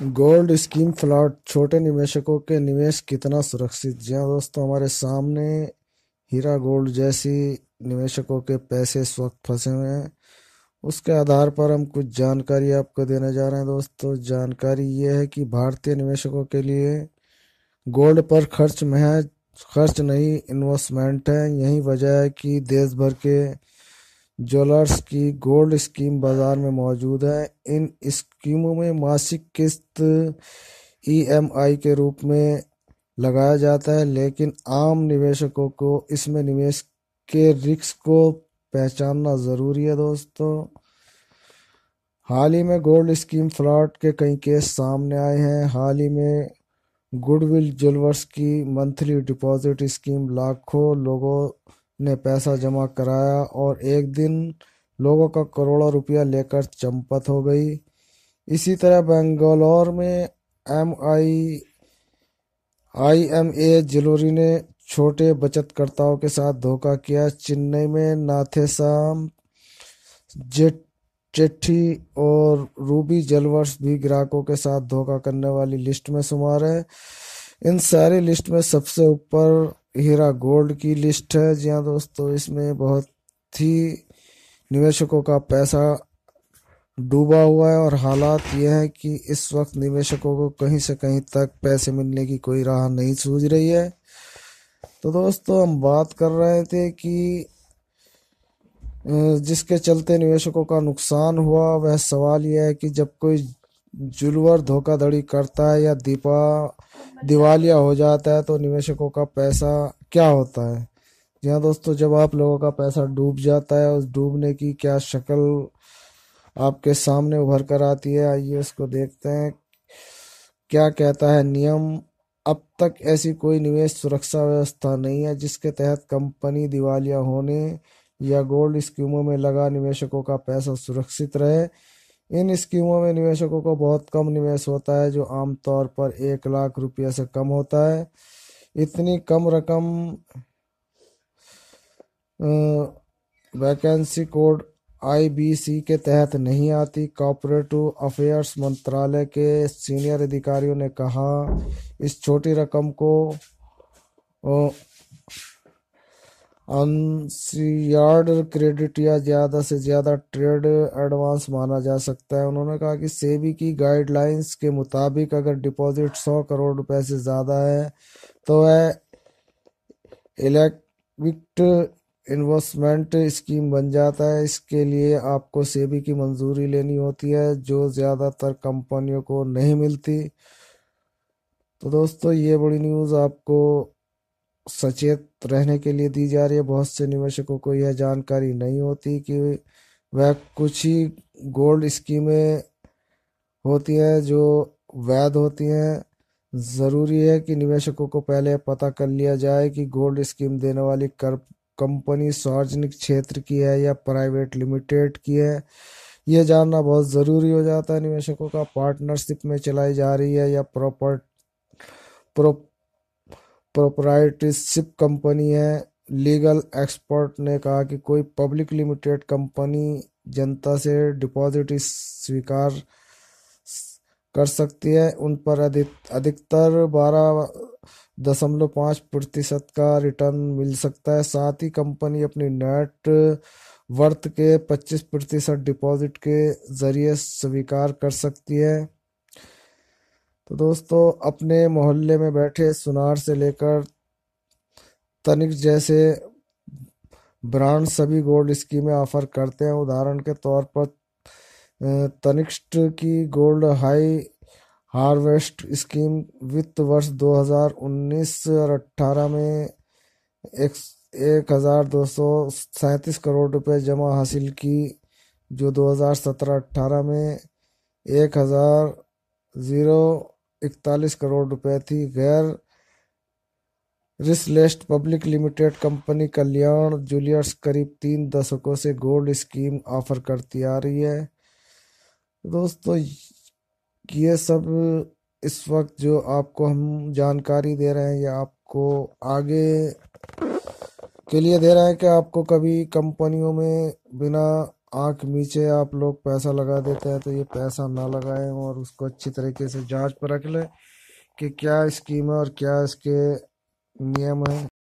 Gold scheme float छोटे निवेशकों के निवेश कितना सुरक्षित। जी हाँ दोस्तों, हमारे सामने हीरा गोल्ड जैसी निवेशकों के पैसे इस वक्त फंसे हुए हैं। उसके आधार पर हम कुछ जानकारी आपको देने जा रहे हैं। दोस्तों, जानकारी ये है कि भारतीय निवेशकों के लिए गोल्ड पर खर्च नहीं, इन्वेस्टमेंट है। यही वजह है कि देश भर के ज्वेलर्स की गोल्ड स्कीम बाजार में मौजूद है। इन स्कीमों में मासिक किस्त ईएमआई के रूप में लगाया जाता है, लेकिन आम निवेशकों को इसमें निवेश के रिस्क को पहचानना जरूरी है। दोस्तों, हाल ही में गोल्ड स्कीम फ्रॉड के कई केस सामने आए हैं। हाल ही में गुडविल ज्वेलर्स की मंथली डिपॉजिट स्कीम, लाखों लोगों ने पैसा जमा कराया और एक दिन लोगों का करोड़ों रुपया लेकर चंपत हो गई। इसी तरह बेंगलोर में एम आईएमए ज्वेलरी ने छोटे बचतकर्ताओं के साथ धोखा किया। चेन्नई में नाथेसाम जेठी और रूबी ज्वेलर्स भी ग्राहकों के साथ धोखा करने वाली लिस्ट में शुमार है। इन सारी लिस्ट में सबसे ऊपर हीरा गोल्ड की लिस्ट है। जी हाँ दोस्तों, इसमें बहुत ही निवेशकों का पैसा डूबा हुआ है और हालात यह है कि इस वक्त निवेशकों को कहीं से कहीं तक पैसे मिलने की कोई राह नहीं सूझ रही है। तो दोस्तों, हम बात कर रहे थे कि जिसके चलते निवेशकों का नुकसान हुआ, वह सवाल यह है कि जब कोई जुलवर धोखाधड़ी करता है या दिवालिया हो जाता है तो निवेशकों का पैसा क्या होता है। जी हाँ दोस्तों, जब आप लोगों का पैसा डूब जाता है, उस डूबने की क्या शक्ल आपके सामने उभर कर आती है, आइए उसको देखते हैं। क्या कहता है नियम। अब तक ऐसी कोई निवेश सुरक्षा व्यवस्था नहीं है जिसके तहत कंपनी दिवालिया होने या गोल्ड स्कीमों में लगा निवेशकों का पैसा सुरक्षित रहे। इन स्कीमों में निवेशकों को बहुत कम निवेश होता है, जो आमतौर पर 1 लाख रुपये से कम होता है। इतनी कम रकम वैकेंसी कोड आईबीसी के तहत नहीं आती। कॉर्पोरेटिव अफेयर्स मंत्रालय के सीनियर अधिकारियों ने कहा, इस छोटी रकम को अनसिक्योर्ड क्रेडिट या ज्यादा से ज्यादा ट्रेड एडवांस माना जा सकता है। उन्होंने कहा कि सेबी की गाइडलाइंस के मुताबिक अगर डिपॉजिट 100 करोड़ रुपए से ज्यादा है तो वह इलेक्विट इन्वेस्टमेंट स्कीम बन जाता है। इसके लिए आपको सेबी की मंजूरी लेनी होती है, जो ज्यादातर कंपनियों को नहीं मिलती। तो दोस्तों, ये बड़ी न्यूज़ आपको सचेत रहने के लिए दी जा रही है। बहुत से निवेशकों को यह जानकारी नहीं होती कि वह कुछ ही गोल्ड स्कीमें होती हैं जो वैध होती हैं। ज़रूरी है कि निवेशकों को पहले पता कर लिया जाए कि गोल्ड स्कीम देने वाली कंपनी सार्वजनिक क्षेत्र की है या प्राइवेट लिमिटेड की है। यह जानना बहुत ज़रूरी हो जाता है। निवेशकों का पार्टनरशिप में चलाई जा रही है या प्रोप्राइटरशिप कंपनी है। लीगल एक्सपर्ट ने कहा कि कोई पब्लिक लिमिटेड कंपनी जनता से डिपॉजिट स्वीकार कर सकती है। उन पर अधिकतर 12.5% का रिटर्न मिल सकता है। साथ ही कंपनी अपनी नेट वर्थ के 25% डिपॉजिट के जरिए स्वीकार कर सकती है। तो दोस्तों, अपने मोहल्ले में बैठे सुनार से लेकर तनिक जैसे ब्रांड सभी गोल्ड स्कीमें ऑफर करते हैं। उदाहरण के तौर पर तनिष्क की गोल्ड हाई हार्वेस्ट स्कीम वित्त वर्ष 2019 और 18 में 1,237 करोड़ रुपए जमा हासिल की, जो 2017-18 में 1,041 करोड़ रुपए थी। गैर रिसलेस्ट public limited company Kalyan jewellers करीब 3 दशकों से गोल्ड स्कीम ऑफर करती आ रही है। दोस्तों, ये सब इस वक्त जो आपको हम जानकारी दे रहे हैं, ये आपको आगे के लिए दे रहे हैं कि आपको कभी कंपनियों में बिना आंख नीचे आप लोग पैसा लगा देते हैं, तो ये पैसा ना लगाएं और उसको अच्छी तरीके से जांच परख लें कि क्या स्कीम है और क्या इसके नियम है।